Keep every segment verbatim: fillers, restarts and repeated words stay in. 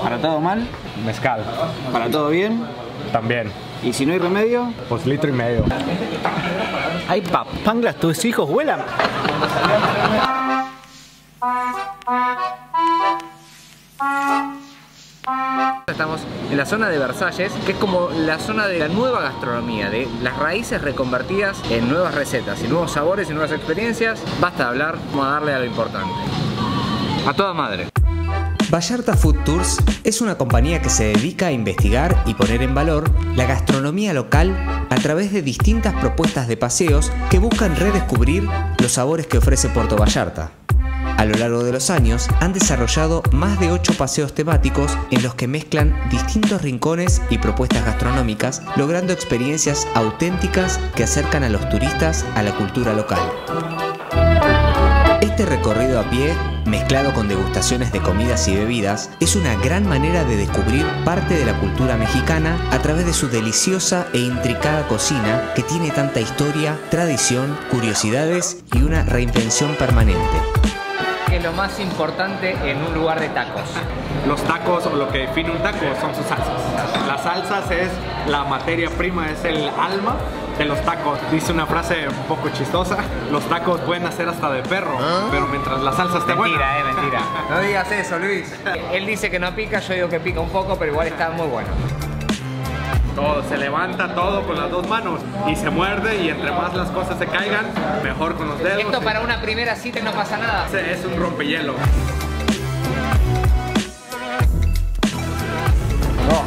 ¿Para todo mal? Mezcal. ¿Para todo bien? También. ¿Y si no hay remedio? Pues litro y medio. ¡Ay, papanglas! ¿Tus hijos vuelan? Estamos en la zona de Versalles, que es como la zona de la nueva gastronomía, de las raíces reconvertidas en nuevas recetas y nuevos sabores y nuevas experiencias. Basta de hablar, vamos a darle a lo importante. A toda madre. Vallarta Food Tours es una compañía que se dedica a investigar y poner en valor la gastronomía local a través de distintas propuestas de paseos que buscan redescubrir los sabores que ofrece Puerto Vallarta. A lo largo de los años han desarrollado más de ocho paseos temáticos en los que mezclan distintos rincones y propuestas gastronómicas, logrando experiencias auténticas que acercan a los turistas a la cultura local. Este recorrido a pie, mezclado con degustaciones de comidas y bebidas, es una gran manera de descubrir parte de la cultura mexicana a través de su deliciosa e intricada cocina que tiene tanta historia, tradición, curiosidades y una reinvención permanente. ¿Qué es lo más importante en un lugar de tacos? Los tacos, o lo que define un taco, son sus salsas. Las salsas es la materia prima, es el alma de los tacos. Dice una frase un poco chistosa: los tacos pueden hacer hasta de perro, ¿ah? Pero mientras la salsa esté buena. Mentira, eh, mentira. No digas eso, Luis. Él dice que no pica, yo digo que pica un poco, pero igual está muy bueno. Todo, se levanta todo con las dos manos y se muerde, y entre más las cosas se caigan, mejor con los dedos. Esto para una primera cita no pasa nada. Es un rompehielo. Oh.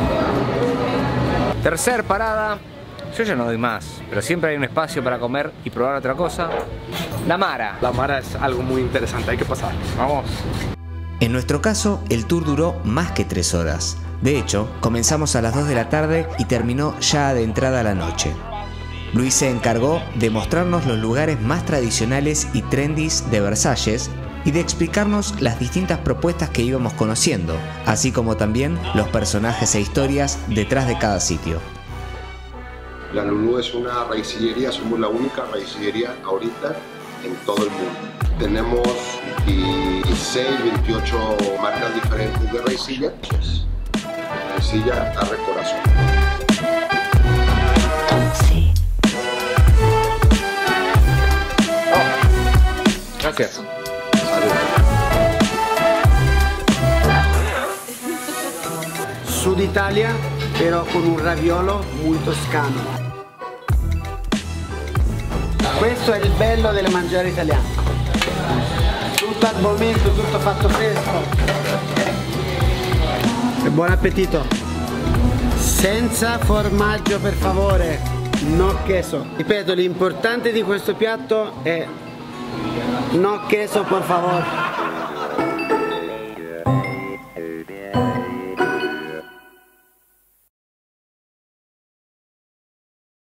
Tercer parada. Yo ya no doy más, pero siempre hay un espacio para comer y probar otra cosa. La Mara. La Mara es algo muy interesante, hay que pasar. Vamos. En nuestro caso, el tour duró más que tres horas. De hecho, comenzamos a las dos de la tarde y terminó ya de entrada la noche. Luis se encargó de mostrarnos los lugares más tradicionales y trendys de Versalles y de explicarnos las distintas propuestas que íbamos conociendo, así como también los personajes e historias detrás de cada sitio. La Lulú es una raicillería, somos la única raicillería ahorita en todo el mundo. Tenemos veintiséis, veintiocho marcas diferentes de raicilla. Raicilla Arre Corazón. Sí. Oh. Gracias. Salud. Sud Italia, però con un raviolo muy toscano. Questo è il bello del mangiare italiano. Tutto al momento, tutto fatto fresco. E buon appetito. Senza formaggio, per favore, no queso. Ripeto, l'importante di questo piatto è no queso, por favor.